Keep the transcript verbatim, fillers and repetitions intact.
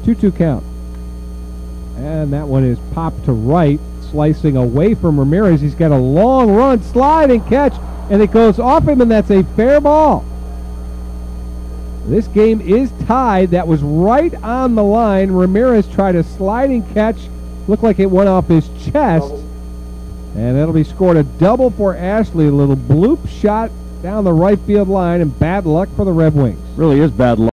two two count. And that one is popped to right, slicing away from Ramirez. He's got a long run, slide and catch, and it goes off him, and that's a fair ball. This game is tied. That was right on the line. Ramirez tried a sliding catch. Looked like it went off his chest. Double. And that'll be scored a double for Ashley. A little bloop shot down the right field line, and bad luck for the Red Wings. Really is bad luck.